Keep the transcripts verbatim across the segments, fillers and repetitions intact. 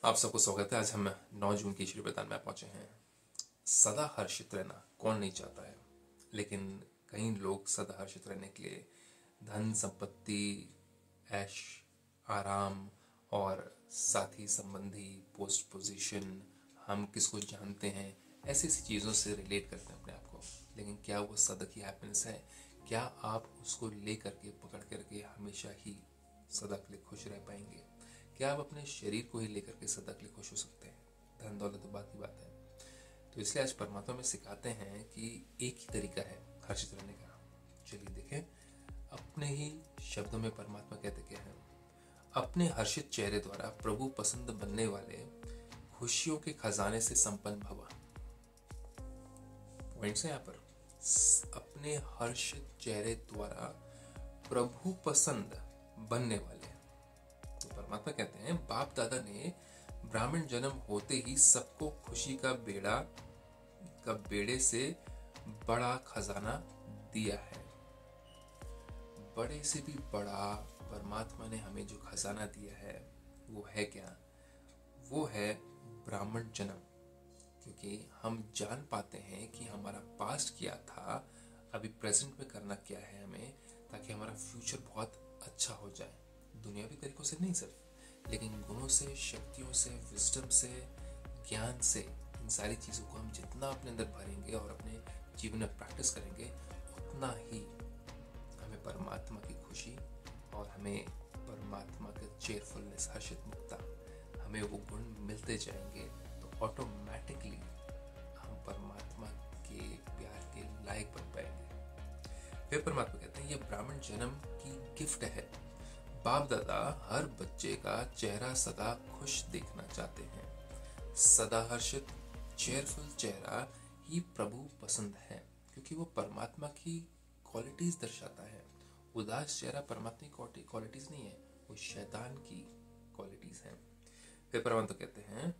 आप सबको स्वागत है। आज हम नौ जून की श्री प्रदान में पहुंचे हैं। सदा हर्षित रहना कौन नहीं चाहता है, लेकिन कई लोग सदा हर्षित रहने के लिए धन संपत्ति, ऐश आराम और साथी संबंधी, पोस्ट पोजीशन, हम किसको जानते हैं, ऐसी ऐसी चीज़ों से रिलेट करते हैं अपने आप को। लेकिन क्या वो सदा की हैप्पीनेस है? क्या आप उसको ले करके पकड़ करके हमेशा ही सदा के लिए खुश रह पाएंगे? क्या आप अपने शरीर को ही लेकर के सदा के लिए खुश हो सकते हैं? धन दौलत तो बात की बात है। तो इसलिए आज परमात्मा में सिखाते हैं कि एक ही तरीका है हर्षित रहने का। चलिए देखें, अपने ही शब्दों में परमात्मा कहते क्या है। अपने हर्षित चेहरे द्वारा प्रभु पसंद बनने वाले खुशियों के खजाने से संपन्न भवा। पॉइंट्स है यहाँ पर। अपने हर्षित चेहरे द्वारा प्रभु पसंद बनने वाले। तो परमात्मा कहते हैं बाप दादा ने ब्राह्मण जन्म होते ही सबको खुशी का बेड़ा का बेड़े से बड़ा खजाना दिया है। बड़े से भी बड़ा परमात्मा ने हमें जो खजाना दिया है वो है क्या? वो है ब्राह्मण जन्म। क्योंकि हम जान पाते हैं कि हमारा पास्ट क्या था, अभी प्रेजेंट में करना क्या है हमें, ताकि हमारा फ्यूचर बहुत अच्छा हो जाए। दुनियावी तरीकों से नहीं सिर्फ, लेकिन गुणों से, शक्तियों से, विजडम से, ज्ञान से, इन सारी चीज़ों को हम जितना अपने अंदर भरेंगे और अपने जीवन में प्रैक्टिस करेंगे, उतना ही हमें परमात्मा की खुशी और हमें परमात्मा का चेयरफुलनेस, हर्षित मुक्ता, हमें वो गुण मिलते जाएंगे। तो ऑटोमेटिकली हम परमात्मा के प्यार के लायक बन पाएंगे। फिर परमात्मा कहते हैं ये ब्राह्मण जन्म की गिफ्ट है। बाप दादा हर बच्चे का चेहरा सदा खुश देखना चाहते हैं। सदा हर्षित चेयरफुल चेहरा ही प्रभु पसंद है, क्योंकि वो परमात्मा की क्वालिटीज दर्शाता है। उदास चेहरा परमात्मा की क्वालिटीज नहीं है, वो शैतान की क्वालिटीज हैं। फिर परमात्मा कहते हैं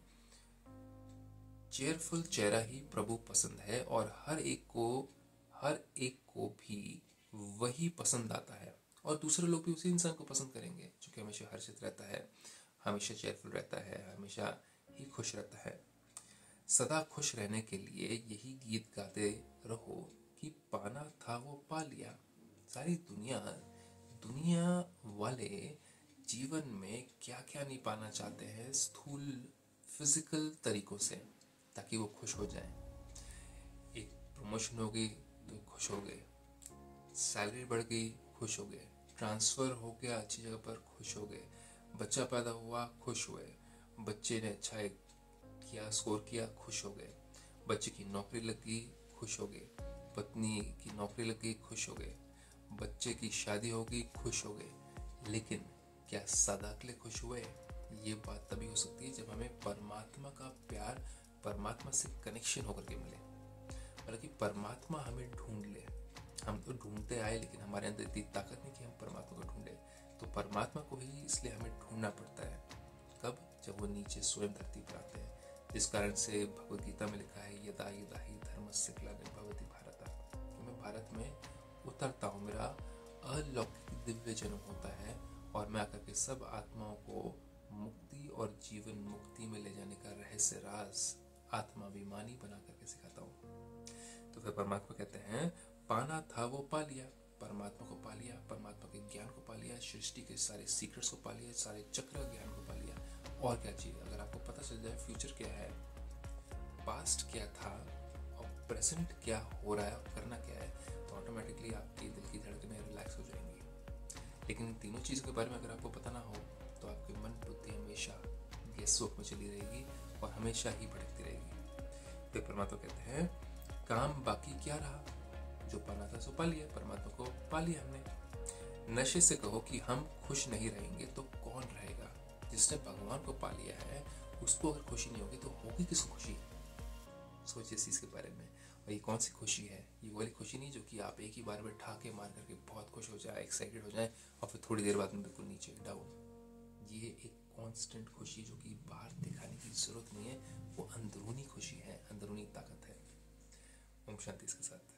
चेयरफुल चेहरा ही प्रभु पसंद है और हर एक को हर एक को भी वही पसंद आता है, और दूसरे लोग भी उसी इंसान को पसंद करेंगे जो कि हमेशा हर्षित रहता है, हमेशा चेयरफुल रहता है, हमेशा ही खुश रहता है। सदा खुश रहने के लिए यही गीत गाते रहो कि पाना था वो पा लिया। सारी दुनिया दुनिया वाले जीवन में क्या क्या नहीं पाना चाहते हैं, स्थूल फिजिकल तरीकों से, ताकि वो खुश हो जाए। एक प्रमोशन हो गई तो खुश हो गए, सैलरी बढ़ गई खुश हो गए, ट्रांसफर हो गया अच्छी जगह पर खुश हो गए, बच्चा पैदा हुआ खुश हुए, बच्चे ने अच्छा एक किया स्कोर किया खुश हो गए, बच्चे की नौकरी लग गई खुश हो गए, पत्नी की नौकरी लग गई खुश हो गए, बच्चे की शादी हो गई खुश हो गए। लेकिन क्या सदा के लिए खुश हुए? ये बात तभी हो सकती है जब हमें परमात्मा का प्यार, परमात्मा से कनेक्शन होकर के मिले, मतलब कि परमात्मा हमें ढूंढ ले। हम तो ढूंढते आए, लेकिन हमारे अंदर इतनी ताकत नहीं कि हम परमात्मा को ढूंढे। तो परमात्मा को ही इसलिए हमें ढूंढना पड़ता है। कब? जब वो नीचे स्वयं धरती पर आते हैं। जिस कारण से भगवद गीता में लिखा है यदा यदा ही धर्मस्य ग्लानिर्भवति भारत, कि मैं भारत में उतरता हूँ, मेरा अलौकिक दिव्य जन्म होता है और मैं आकर के सब आत्माओं को मुक्ति और जीवन मुक्ति में ले जाने का रहस्य राज आत्माभिमानी बना करके सिखाता हूँ। तो फिर परमात्मा कहते हैं पाना था वो पा लिया। परमात्मा को पा लिया, परमात्मा के ज्ञान को पा लिया, सृष्टि के सारे सीक्रेट्स को पा लिया, सारे चक्र ज्ञान को पा लिया। और क्या चाहिए? अगर आपको पता चल जाए फ्यूचर क्या है, पास्ट क्या था और प्रेजेंट क्या हो रहा है और करना क्या है, तो ऑटोमेटिकली आपकी दिल की धड़कनें रिलैक्स हो जाएंगी। लेकिन इन तीनों चीज़ों के बारे में अगर आपको पता ना हो, तो आपकी मन बुद्धि हमेशा गैसोक में चली रहेगी और हमेशा ही भटकती रहेगी। तो परमात्मा कहते हैं काम बाकी क्या रहा, जो पाना था सो पा लिया, परमात्मा को पा लिया हमने। नशे से कहो कि हम खुश नहीं रहेंगे तो कौन रहेगा? जिसने भगवान को पा लिया है उसको अगर खुशी नहीं होगी तो होगी किसको खुशी? सोचिए इस चीज के बारे में। और ये कौन सी खुशी है? ये वाली खुशी नहीं जो कि आप एक ही बार में ठाके मार करके बहुत खुश हो जाए, एक्साइटेड हो जाए और फिर थोड़ी देर बाद में बिल्कुल नीचे डाउन। ये एक कांस्टेंट खुशी जो कि बाहर दिखाने की जरूरत नहीं है, वो अंदरूनी खुशी है, अंदरूनी ताकत है। ओम शांति इसके साथ।